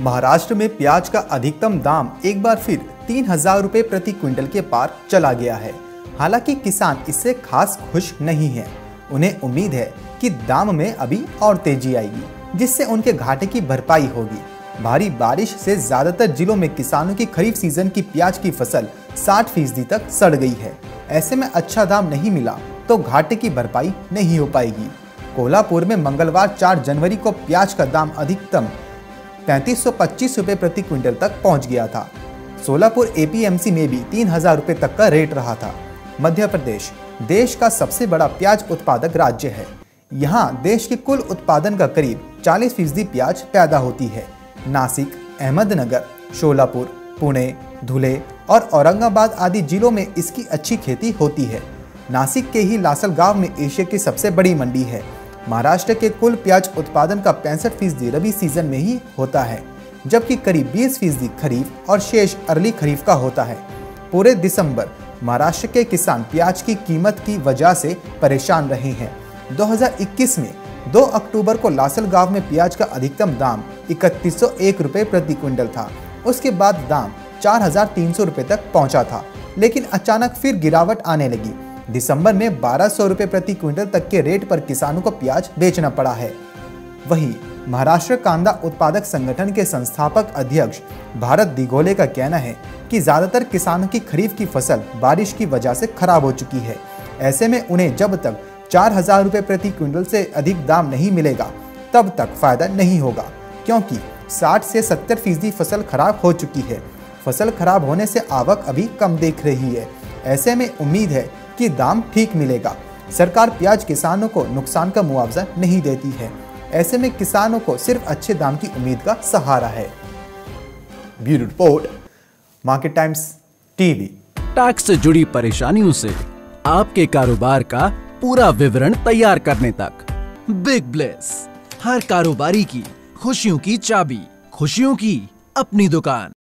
महाराष्ट्र में प्याज का अधिकतम दाम एक बार फिर 3,000 रुपये प्रति क्विंटल के पार चला गया है। हालांकि किसान इससे खास खुश नहीं है। उन्हें उम्मीद है कि दाम में अभी और तेजी आएगी, जिससे उनके घाटे की भरपाई होगी। भारी बारिश से ज्यादातर जिलों में किसानों की खरीफ सीजन की प्याज की फसल 60% तक सड़ गई है। ऐसे में अच्छा दाम नहीं मिला तो घाटे की भरपाई नहीं हो पाएगी। कोल्हापुर में मंगलवार 4 जनवरी को प्याज का दाम अधिकतम 3525 रुपये प्रति क्विंटल तक पहुंच गया था। सोलापुर एपीएमसी में भी 3,000 रुपये तक का रेट रहा था। मध्य प्रदेश देश का सबसे बड़ा प्याज उत्पादक राज्य है। यहाँ देश के कुल उत्पादन का करीब 40% प्याज पैदा होती है। नासिक, अहमदनगर, शोलापुर, पुणे, धुले और औरंगाबाद आदि जिलों में इसकी अच्छी खेती होती है। नासिक के ही लासलगांव में एशिया की सबसे बड़ी मंडी है। महाराष्ट्र के कुल प्याज उत्पादन का 65% रबी सीजन में ही होता है, जबकि करीब 20% खरीफ और शेष अर्ली खरीफ का होता है। पूरे दिसंबर महाराष्ट्र के किसान प्याज की कीमत की वजह से परेशान रहे हैं। 2021 में 2 अक्टूबर को लासलगांव में प्याज का अधिकतम दाम 3101 रुपये प्रति क्विंटल था। उसके बाद दाम 4,300 रुपये तक पहुंचा था, लेकिन अचानक फिर गिरावट आने लगी। दिसंबर में 1,200 रुपये प्रति क्विंटल तक के रेट पर किसानों को प्याज बेचना पड़ा है। वहीं महाराष्ट्र कांदा उत्पादक संगठन के संस्थापक अध्यक्ष भारत दिघोले का कहना है कि ज्यादातर किसानों की खरीफ की फसल बारिश की वजह से खराब हो चुकी है। ऐसे में उन्हें जब तक 4,000 रुपये प्रति क्विंटल से अधिक दाम नहीं मिलेगा तब तक फायदा नहीं होगा, क्योंकि 60 से 70% फसल खराब हो चुकी है। फसल खराब होने से आवक अभी कम दिख रही है। ऐसे में उम्मीद है कि दाम ठीक मिलेगा। सरकार प्याज किसानों को नुकसान का मुआवजा नहीं देती है। ऐसे में किसानों को सिर्फ अच्छे दाम की उम्मीद का सहारा है। Bureau report, market times TV. Tax से जुड़ी परेशानियों से आपके कारोबार का पूरा विवरण तैयार करने तक बिग ब्लेस, हर कारोबारी की खुशियों की चाबी, खुशियों की अपनी दुकान।